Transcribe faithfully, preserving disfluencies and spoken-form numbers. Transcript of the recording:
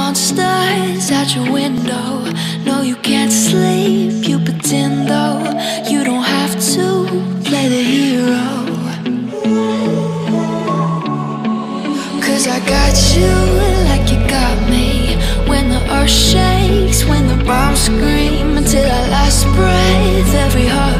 monsters out your window. No, you can't sleep, you pretend though. You don't have to play the hero, 'cause I got you like you got me. When the earth shakes, when the bombs scream, until our last breath, every heart